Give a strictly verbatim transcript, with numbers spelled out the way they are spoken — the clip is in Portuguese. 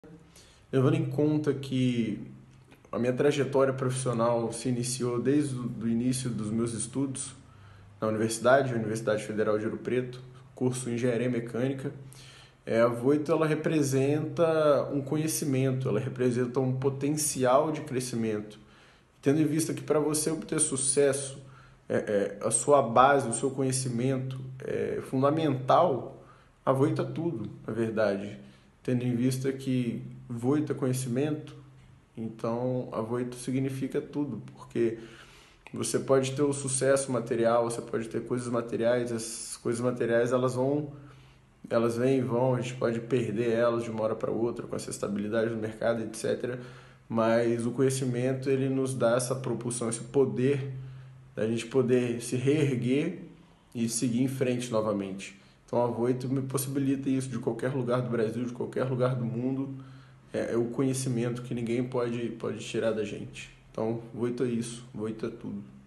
Levando em conta que a minha trajetória profissional se iniciou desde o início dos meus estudos na universidade, Universidade Federal de Ouro Preto, curso em Engenharia Mecânica. É, a Voito ela representa um conhecimento, ela representa um potencial de crescimento. Tendo em vista que para você obter sucesso, é, é, a sua base, o seu conhecimento é fundamental, a Voito é tudo, na verdade. Tendo em vista que Voito é conhecimento, então a Voito significa tudo, porque você pode ter o sucesso material, você pode ter coisas materiais, as coisas materiais elas vão, elas vêm e vão, a gente pode perder elas de uma hora para outra com essa estabilidade no mercado, etcétera. Mas o conhecimento ele nos dá essa propulsão, esse poder da gente poder se reerguer e seguir em frente novamente. Então a Voito me possibilita isso de qualquer lugar do Brasil, de qualquer lugar do mundo. É, é o conhecimento que ninguém pode, pode tirar da gente. Então, Voito é isso, Voito é tudo.